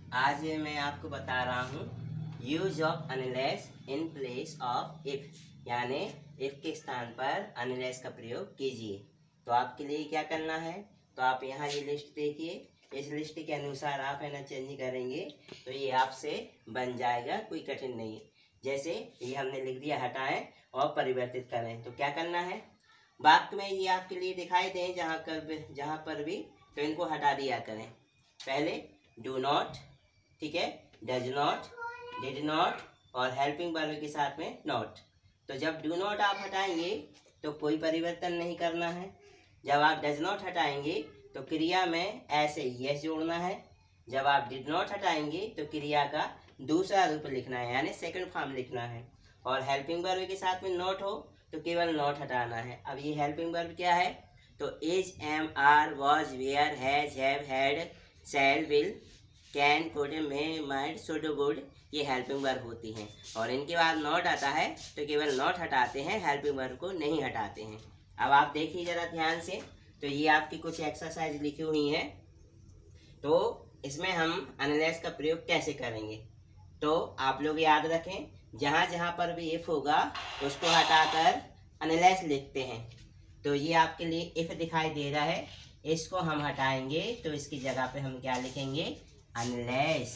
आज मैं आपको बता रहा हूँ use of unless in place of if, यानी इफ के स्थान पर अनलेस का प्रयोग कीजिए। तो आपके लिए क्या करना है, तो आप यहाँ ये लिस्ट देखिए, इस लिस्ट के अनुसार आप है ना चेंज करेंगे तो ये आपसे बन जाएगा, कोई कठिन नहीं है। जैसे ये हमने लिख दिया हटाएं और परिवर्तित करें, तो क्या करना है, वाक्य में ये आपके लिए दिखाई दें जहाँ पर भी, तो इनको हटा दिया करें। पहले डू नॉट, ठीक है, डज नॉट, डिड नॉट और हेल्पिंग वर्ब के साथ में नॉट। तो जब डू नॉट आप हटाएंगे तो कोई परिवर्तन नहीं करना है। जब आप डज नॉट हटाएंगे तो क्रिया में ऐसे यस जोड़ना है। जब आप डिड नॉट हटाएंगे तो क्रिया का दूसरा रूप लिखना है, यानी सेकंड फॉर्म लिखना है। और हेल्पिंग वर्ब के साथ में नॉट हो तो केवल नॉट हटाना है। अब ये हेल्पिंग वर्ब क्या है, तो is, am, are, was, were, has, have, had, shall, will, can, could, may, might, should, would, ये हेल्पिंग वर्ब होती हैं। और इनके बाद नॉट आता है तो केवल नॉट हटाते हैं, हेल्पिंग वर्ब को नहीं हटाते हैं। अब आप देखिए ज़रा ध्यान से, तो ये आपकी कुछ एक्सरसाइज लिखी हुई हैं। तो इसमें हम अनलेस का प्रयोग कैसे करेंगे, तो आप लोग याद रखें, जहाँ जहाँ पर भी इफ होगा उसको हटाकर अनलेस लिखते हैं। तो ये आपके लिए इफ दिखाई दे रहा है, इसको हम हटाएंगे तो इसकी जगह पे हम क्या लिखेंगे, अनलेस।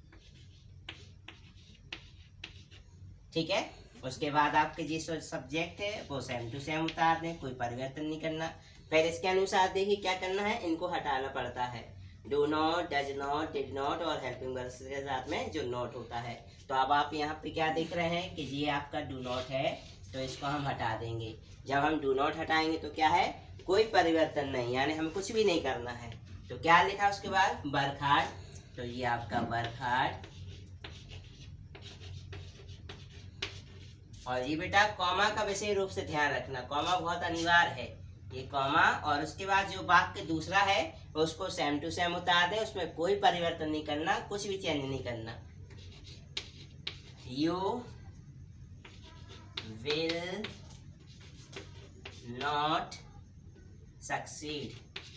ठीक है, उसके बाद आपके जिस सब्जेक्ट है वो सेम टू सेम उतार दें, कोई परिवर्तन नहीं करना। फिर इसके अनुसार देखिए क्या करना है, इनको हटाना पड़ता है। Do not, does not, did not और हेल्पिंग वर्ब के साथ में जो नॉट होता है। तो अब आप यहाँ पे क्या देख रहे हैं कि ये आपका डू नॉट है, तो इसको हम हटा देंगे। जब हम डू नॉट हटाएंगे तो क्या है, कोई परिवर्तन नहीं, यानी हम कुछ भी नहीं करना है। तो क्या लिखा उसके बाद, वर्क हार्ड, तो ये आपका वर्क हार्ड। और ये बेटा कॉमा का विशेष रूप से ध्यान रखना, कॉमा बहुत अनिवार्य है, ये कॉमा। और उसके बाद जो वाक्य दूसरा है उसको सेम टू सेम उतार दे, उसमें कोई परिवर्तन नहीं करना, कुछ भी चेंज नहीं करना। You will not succeed.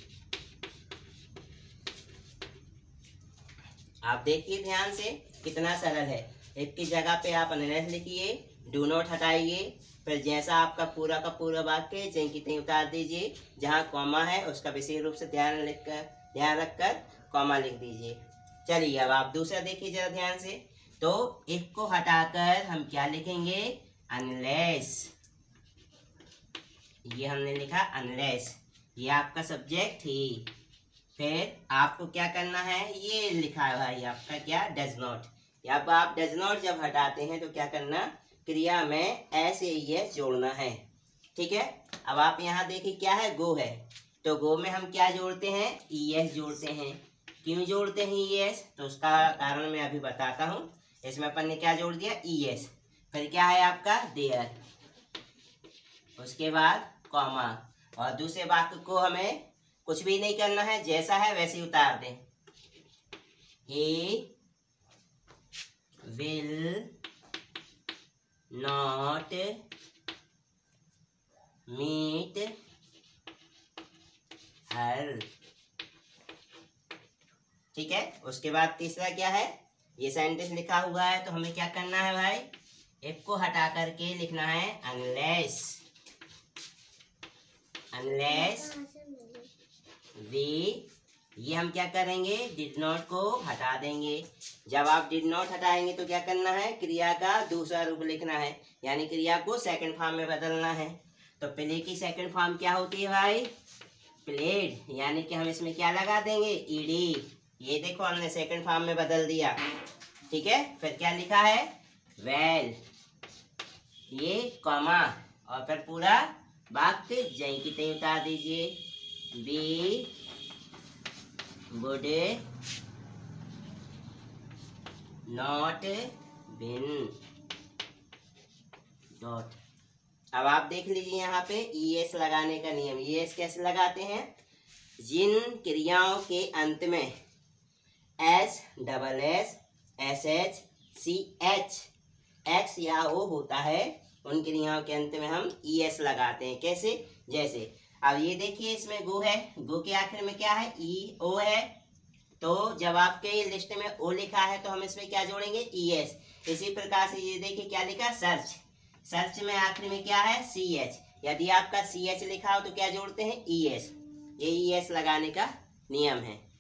आप देखिए ध्यान से कितना सरल है। एक की जगह पे आप अनलेस लिखिए, डू नॉट हटाइए, फिर जैसा आपका पूरा का पूरा वाक्य जहीं की तहीं उतार दीजिए, जहाँ कॉमा है उसका विशेष रूप से ध्यान रखकर कॉमा लिख दीजिए। चलिए अब आप दूसरा देखिए जरा ध्यान से, तो इफ को हटाकर हम क्या लिखेंगे, अनलेस। ये हमने लिखा अनलेस, ये आपका सब्जेक्ट ही। फिर आपको क्या करना है, ये लिखा है भाई आपका क्या, डज नॉट। अब आप डज नॉट जब हटाते हैं तो क्या करना, क्रिया में ऐसे ये जोड़ना है। ठीक है, अब आप यहाँ देखिए क्या है, गो है, तो गो में हम क्या जोड़ते हैं, ईएस जोड़ते हैं। क्यों जोड़ते हैं ईएस, तो उसका कारण मैं अभी बताता हूँ। इसमें अपन ने क्या जोड़ दिया, ईएस। फिर क्या है आपका, देयर, उसके बाद कॉमा। और दूसरे वाक्य को हमें कुछ भी नहीं करना है, जैसा है वैसे ही उतार दें। He will not meet her. ठीक है, उसके बाद तीसरा क्या है, ये सेंटेंस लिखा हुआ है, तो हमें क्या करना है भाई, इफ को हटा करके लिखना है अनलेस। अनलेस वी, ये हम क्या करेंगे, डिड नॉट को हटा देंगे। जब आप डिड नॉट हटाएंगे तो क्या करना है, क्रिया का दूसरा रूप लिखना है, यानी क्रिया को सेकंड फॉर्म में बदलना है। तो प्ले की सेकंड फॉर्म क्या होती है भाई, प्लेड, यानी कि हम इसमें क्या लगा देंगे, ईडी। ये देखो हमने सेकंड फॉर्म में बदल दिया। ठीक है, फिर क्या लिखा है, वेल, ये कॉमा, और फिर पूरा वाक्य जहीं की तहीं उतार दीजिए। Be would not been dot. अब आप देख लीजिए यहाँ पे ईएस लगाने का नियम। ईएस कैसे लगाते हैं, जिन क्रियाओं के अंत में S, double S, S H, C H, X या ओ होता है, उन क्रियाओं के अंत में हम ईएस लगाते हैं। कैसे, जैसे अब ये देखिए इसमें गो है, गो के आखिर में क्या है, ई ओ है, तो जब आपके लिस्ट में ओ लिखा है तो हम इसमें क्या जोड़ेंगे, ईएस। इसी प्रकार से ये देखिए क्या लिखा, सर्च। सर्च में आखिरी में क्या है, सीएच। यदि आपका सीएच लिखा हो तो क्या जोड़ते हैं, ईएस। ये ईएस लगाने का नियम है।